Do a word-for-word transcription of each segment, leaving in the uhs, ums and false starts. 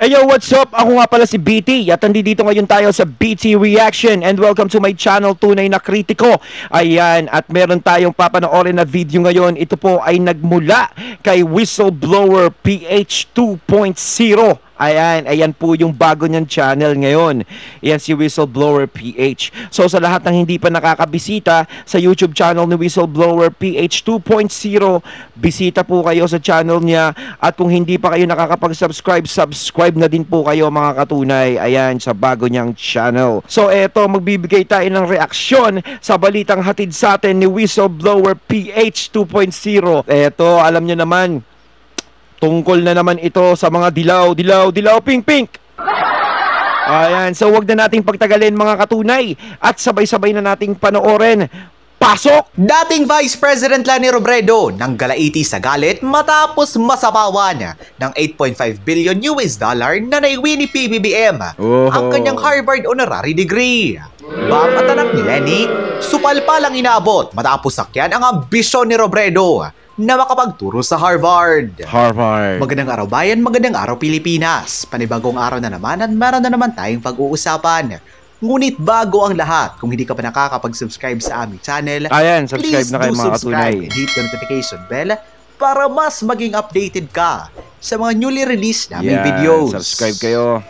Ayo, what's up? Ako nga pala si B T at nandito ngayon tayo sa B T Reaction and welcome to my channel, Tunay na Kritiko. Ayan, at meron tayong papanoorin na video ngayon. Ito po ay nagmula kay Whistleblower P H two point oh. Ayan, ayan po yung bago niyang channel ngayon. Ayan si Whistleblower P H. So sa lahat ng hindi pa nakakabisita sa YouTube channel ni Whistleblower P H two point oh, bisita po kayo sa channel niya. At kung hindi pa kayo nakakapag-subscribe, subscribe na din po kayo mga katunay. Ayan, sa bago niyang channel. So eto, magbibigay tayo ng reaksyon sa balitang hatid sa atin ni Whistleblower P H two point oh. Eto, alam niyo naman, tungkol na naman ito sa mga dilaw, dilaw, dilaw, pink, pink. Ayan, so wag na nating pagtagalin mga katunay at sabay-sabay na nating panoorin. Pasok! Dating Vice President Leni Nanggalaiti sa Galit Matapos Masapawan ng eight point five billion U S dollar na naiwi ni P B B M oh. ang kanyang Harvard Honorary degree. Bang at anak ni Leni, supal pa lang inaabot matapos sakyan ang ambisyon ni Robredo na makapagturo sa Harvard. Harvard. Magandang araw bayan, magandang araw Pilipinas. Panibagong araw na naman at meron na naman tayong pag-uusapan. Ngunit bago ang lahat, kung hindi ka pa nakakapag-subscribe sa aming channel, ayan, subscribe please na kayo do mga subscribe katunay. and hit the notification bell para mas maging updated ka sa mga newly released naming yeah, videos. Subscribe kayo.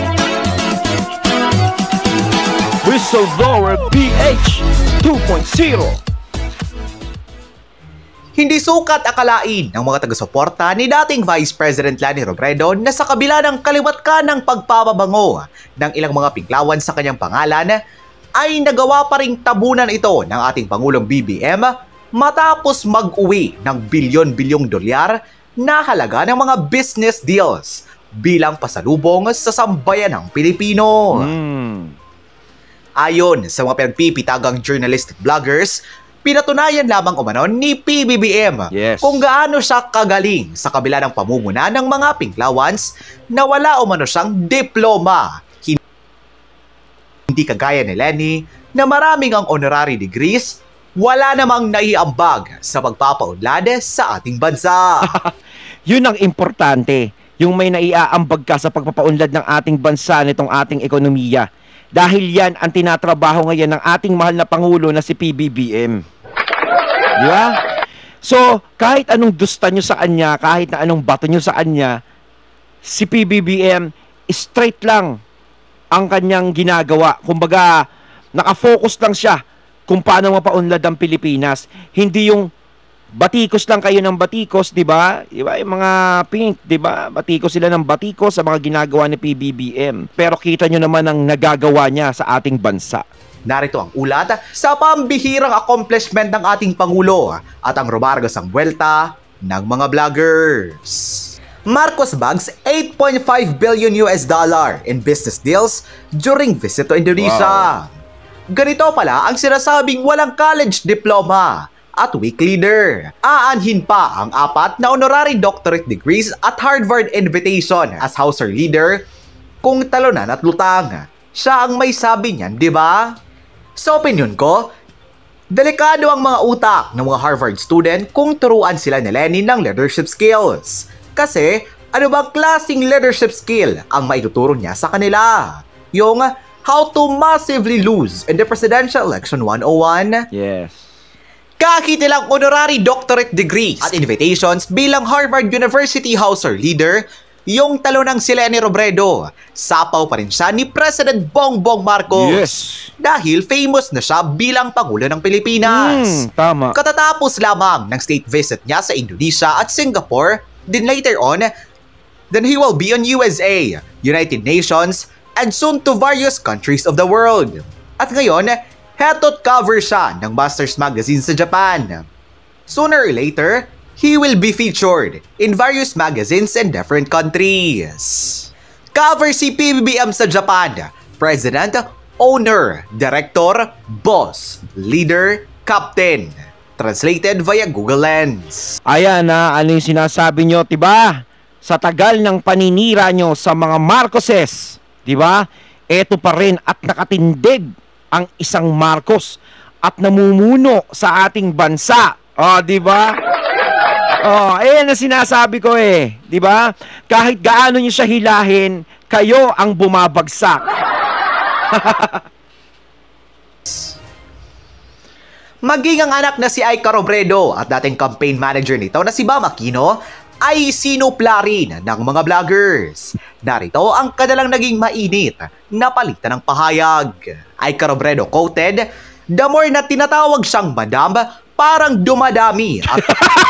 Whistleblower P H two point oh. Hindi sukat akalain ng mga taga-suporta ni dating Vice President Leni Robredo na sa kabila ng kaliwat ka ng pagpapabango ng ilang mga pinklawan sa kanyang pangalan, ay nagawa pa ring tabunan ito ng ating Pangulong B B M matapos mag-uwi ng bilyon-bilyong dolyar na halaga ng mga business deals bilang pasalubong sa sambayan ng Pilipino. Mm. Ayon sa mga pinagpipitagang journalistic bloggers, pinatunayan lamang umano ni P B B M yes. kung gaano siya kagaling sa kabila ng pamumuna ng mga pinklawans na wala umano siyang diploma. Hindi kagaya ni Leni na maraming ang honorary degrees, wala namang naiambag sa pagpapaunlad sa ating bansa. Yun ang importante, yung may naiaambag ka sa pagpapaunlad ng ating bansa nitong ating ekonomiya. Dahil yan ang tinatrabaho ngayon ng ating mahal na Pangulo na si P B B M. Di ba? So, kahit anong dusta nyo sa kanya, kahit na anong bato nyo sa kanya, si P B B M, straight lang ang kanyang ginagawa. Kumbaga, nakafocus lang siya kung paano mapaunlad ang Pilipinas. Hindi yung batikos lang kayo ng batikos, di ba? Diba? Yung mga pink, di ba? Batikos sila ng batikos sa mga ginagawa ni P B B M. Pero kita nyo naman ang nagagawa niya sa ating bansa. Narito ang ulat sa pambihirang accomplishment ng ating Pangulo at ang rumargas ang buwelta ng mga vloggers. Marcos bags eight point five billion U S dollar in business deals during visit to Indonesia. Wow. Ganito pala ang sinasabing walang college diploma at weak leader. Aanhin pa ang apat na honorary doctorate degrees at Harvard invitation as Honorary leader kung talunan at lutang. Siya ang may sabi niyan, di ba? Sa opinion ko, delikado ang mga utak ng mga Harvard student kung turuan sila ni Leni ng leadership skills. Kasi, ano bang klaseng leadership skill ang maituturo niya sa kanila? Yung how to massively lose in the presidential election one oh one? Yes. Kahit ilang honorary doctorate degrees at invitations bilang Harvard University Honorary leader, yung talo ng si Leni Robredo, sapaw pa rin siya ni President Bongbong Marcos. Yes. Dahil famous na siya bilang Pangulo ng Pilipinas. Mm, tama. Katatapos lamang ng state visit niya sa Indonesia at Singapore, then later on, then he will be on U S A, United Nations, and soon to various countries of the world. At ngayon, heto't cover siya ng Masters Magazine sa Japan. Sooner or later, he will be featured in various magazines in different countries. Cover si P B B M sa Japan, President, Owner, Director, Boss, Leader, Captain. Translated via Google Lens. Ayan na, ano yung sinasabi nyo, diba? Sa tagal ng paninira nyo sa mga Marcoses, diba? Eto pa rin at nakatindig ang isang Marcos at namumuno sa ating bansa. O, oh, di ba? Oh, ayan ang sinasabi ko eh, 'di ba? Kahit gaano niyo siya hilahin, kayo ang bumabagsak. Maging ang anak na si Aika Robredo at dating campaign manager nito na si Bam Aquino ay sinupla rin ng mga vloggers. Narito ang kadalang naging mainit na palitan ng pahayag. Aika Robredo quoted, "The more na tinatawag siyang madam, parang dumadami at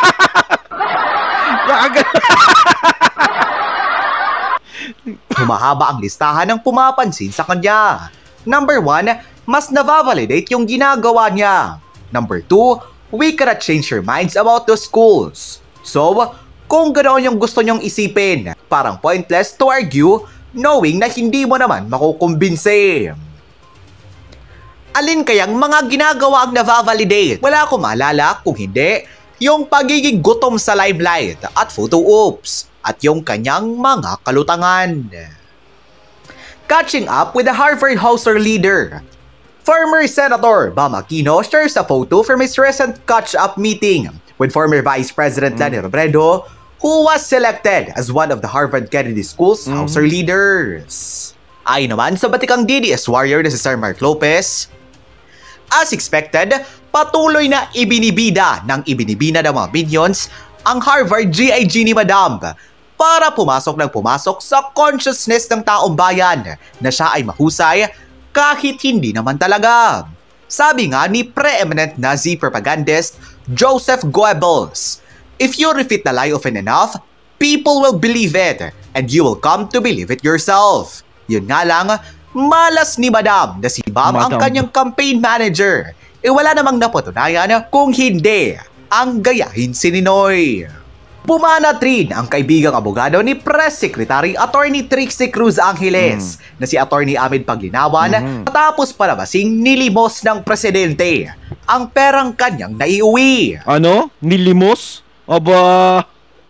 humahaba ang listahan ng pumapansin sa kanya. Number one, mas navavalidate yung ginagawa niya. Number two, we cannot change your minds about the schools. So, kung ganoon yung gusto nyong isipin, parang pointless to argue knowing na hindi mo naman makukumbinse." Alin kayang mga ginagawa ang navavalidate? Wala akong maalala kung hindi yung pagiging gutom sa limelight at photo ops at yung kanyang mga kalutangan. Catching up with the Harvard Hauser leader, former Senator Bam Aquino shares a photo from his recent catch-up meeting with former Vice President mm. Leni Robredo, who was selected as one of the Harvard Kennedy School's mm. Hauser leaders. Ay naman sa batikang D D S warrior na si Sir Mark Lopez, as expected, patuloy na ibinibida ng ibinibina ng mga minions ang Harvard G I G ni Madam para pumasok ng pumasok sa consciousness ng taong bayan na siya ay mahusay kahit hindi naman talaga. Sabi nga ni preeminent Nazi propagandist Joseph Goebbels, "If you repeat the lie often enough, people will believe it and you will come to believe it yourself." Yun nga lang, malas ni Madam na si Bam Madam. Ang kanyang campaign manager. E wala namang napatunayan kung hindi ang gayahin si Ninoy. Pumanat rin ang kaibigang abogado ni Press Secretary Attorney Trixie Cruz Angeles mm. na si Attorney Amid Paglinawan mm-hmm. matapos palabasing nilimos ng presidente ang perang kanyang naiuwi. Ano? Nilimos? Aba...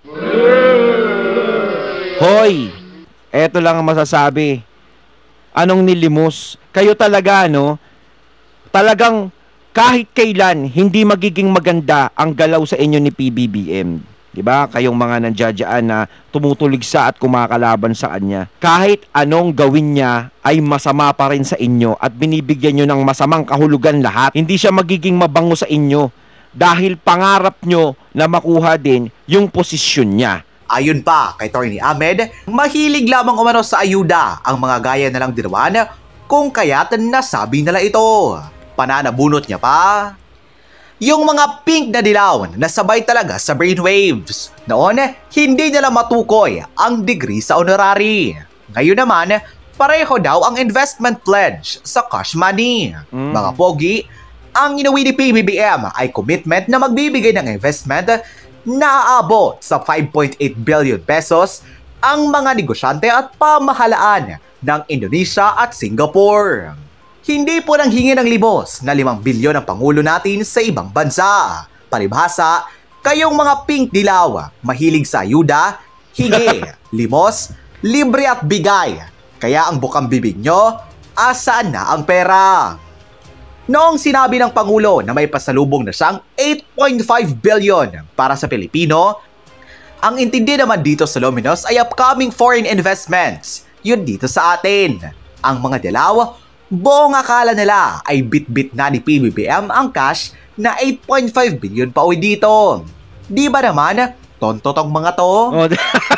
Hoy! Eto lang ang masasabi. Anong nilimos? Kayo talaga, no? Talagang kahit kailan hindi magiging maganda ang galaw sa inyo ni P B B M. Diba? Kayong mga nandiyadyaan na tumutuligsa at kumakalaban sa kanya. Kahit anong gawin niya ay masama pa rin sa inyo at binibigyan nyo ng masamang kahulugan lahat. Hindi siya magiging mabango sa inyo dahil pangarap nyo na makuha din yung posisyon niya. Ayon pa kay Attorney Ahmed, mahilig lamang umano sa ayuda ang mga gaya na lang dinawan kung kaya't nasabi nila ito. Pananabunot niya pa, yung mga pink na dilaw na sabay talaga sa brainwaves. Noon, hindi nila matukoy ang degree sa honorary. Ngayon naman, pareho daw ang investment pledge sa cash money. Mm. Mga pogi, ang inuwi ni P B B M ay commitment na magbibigay ng investment na aabot sa five point eight billion pesos ang mga negosyante at pamahalaan ng Indonesia at Singapore. Hindi po nang hingi ng limos na limang bilyon ang Pangulo natin sa ibang bansa. Palibhasa, kayong mga pink dilaw, mahilig sa ayuda, hingi, limos, libre at bigay. Kaya ang bukang bibig nyo, asaan na ang pera? Noong sinabi ng Pangulo na may pasalubong na siyang eight point five billion para sa Pilipino, ang intindi naman dito sa Luminos ay upcoming foreign investments. Yun dito sa atin. Ang mga dilaw, buong akala nila ay bit-bit na ni P B B M ang cash na eight point five billion pa uwi dito. Di ba naman, tonto tong mga to? Oh.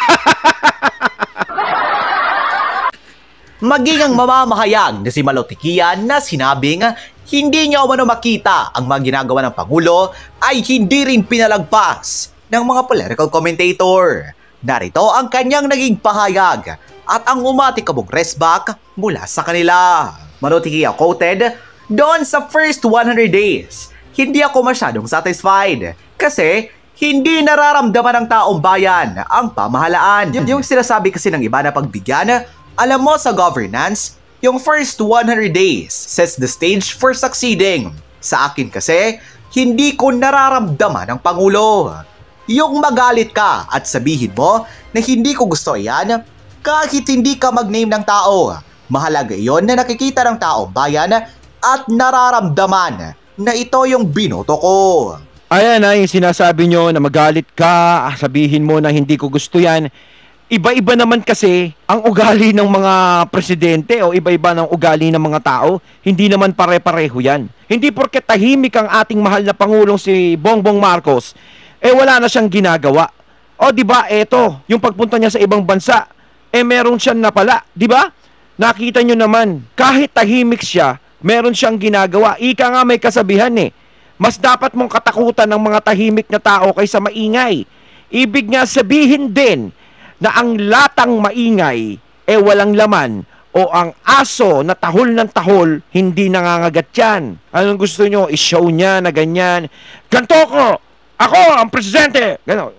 Maging ang mamamahayag na si Malotikian na sinabing hindi niya umano makita ang mga ginagawa ng Pangulo ay hindi rin pinalagpas ng mga political commentator. Narito ang kanyang naging pahayag at ang umatikabong resback mula sa kanila. Malotikian quoted, "Doon sa first one hundred days, hindi ako masyadong satisfied kasi hindi nararamdaman ng taong bayan ang pamahalaan." Y- yung sinasabi kasi ng iba na pagbigyan, alam mo sa governance, yung first one hundred days sets the stage for succeeding. Sa akin kasi, hindi ko nararamdaman ang Pangulo. Yung magalit ka at sabihin mo na hindi ko gusto iyan, kahit hindi ka mag-name ng tao. Mahalaga iyon na nakikita ng taong bayan at nararamdaman na ito yung binoto ko. Ayan na yung sinasabi nyo na magalit ka, sabihin mo na hindi ko gusto yan. Iba-iba naman kasi ang ugali ng mga presidente o iba-iba ng ugali ng mga tao. Hindi naman pare-pareho yan. Hindi porket tahimik ang ating mahal na Pangulong si Bongbong Marcos, eh wala na siyang ginagawa. O di ba eto, yung pagpunta niya sa ibang bansa, eh meron siyang napala, di ba? Nakita nyo naman, kahit tahimik siya, meron siyang ginagawa. Ika nga may kasabihan eh, mas dapat mong katakutan ng mga tahimik na tao kaysa maingay. Ibig nga sabihin din na ang latang maingay e walang laman o ang aso na tahol ng tahol hindi nangangagat yan. Anong gusto nyo? I-show niya na ganyan. Ganto ko! Ako ang presidente! Ganon.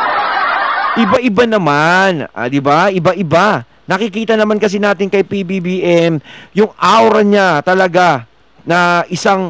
Iba-iba naman. Ah, di ba? Iba-iba. Nakikita naman kasi natin kay P B B M yung aura niya talaga na isang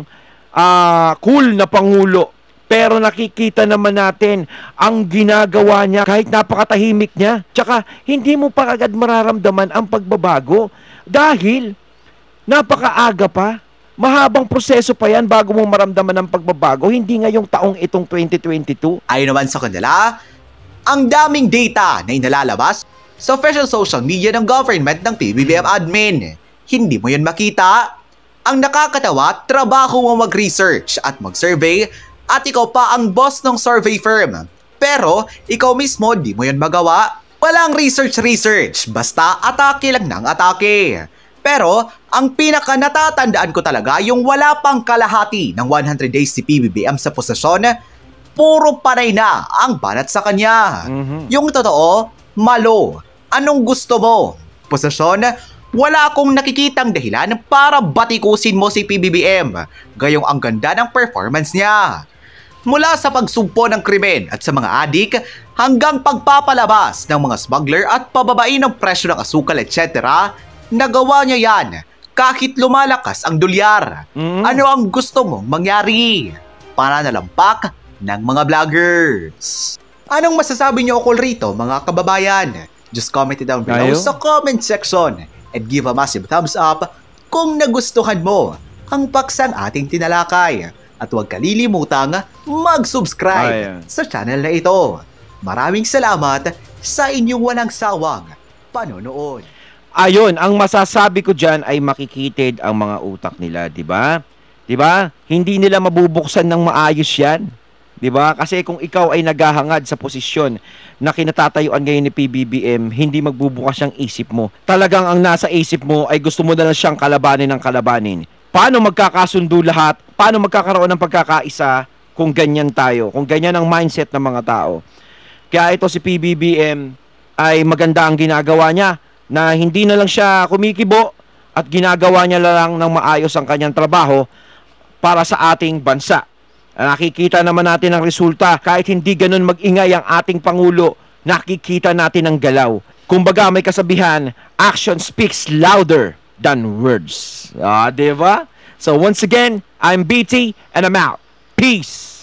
uh, cool na pangulo. Pero nakikita naman natin ang ginagawa niya kahit napakatahimik niya. Tsaka hindi mo pa agad mararamdaman ang pagbabago dahil napakaaga pa. Mahabang proseso pa yan bago mo maramdaman ang pagbabago. Hindi ngayong taong itong twenty twenty-two. Ayon naman sa kanila, ang daming data na inalalabas sa official social media ng government ng P B B M admin. Hindi mo yun makita. Ang nakakatawa, trabaho mo mag-research at mag-survey at ikaw pa ang boss ng survey firm. Pero ikaw mismo di mo yun magawa. Walang research-research, basta atake lang ng atake. Pero ang pinaka natatandaan ko talaga yung wala pang kalahati ng one hundred days si P B B M sa posisyon, puro panay na ang banat sa kanya. Mm-hmm. Yung totoo, malo. Anong gusto mo? Posisyon? Wala akong nakikitang dahilan para batikusin mo si P B B M. Gayong ang ganda ng performance niya. Mula sa pagsugpo ng krimen at sa mga adik, hanggang pagpapalabas ng mga smuggler at pababain ng presyo ng asukal et cetera, nagawa niya yan kahit lumalakas ang dolyar. Mm. Ano ang gusto mong mangyari? Pananalampak ng mga vloggers. Anong masasabi niyo ukol rito mga kababayan? Just comment it down below Ayaw? sa comment section and give a massive thumbs up kung nagustuhan mo ang paksang ating tinalakay. At huwag kalilimutang mag-subscribe Ayaw. sa channel na ito. Maraming salamat sa inyong walang sawang panonood. Ayon, ang masasabi ko dyan ay makikitid ang mga utak nila, di ba? Di ba? Hindi nila mabubuksan ng maayos yan. Di ba? Kasi kung ikaw ay naghahangad sa posisyon na kinatatayuan ngayon ni P B B M, hindi magbubukas ang isip mo. Talagang ang nasa isip mo ay gusto mo na lang siyang kalabanin ng kalabanin. Paano magkakasundo lahat? Paano magkakaroon ng pagkakaisa kung ganyan tayo? Kung ganyan ang mindset ng mga tao. Kaya ito si P B B M ay maganda ang ginagawa niya na hindi na lang siya kumikibo at ginagawa niya lang ng maayos ang kanyang trabaho para sa ating bansa. Nakikita naman natin ang resulta. Kahit hindi ganun mag-ingay ang ating Pangulo, nakikita natin ang galaw. Kumbaga may kasabihan, action speaks louder than words. Ah, diba? So once again, I'm B T and I'm out. Peace!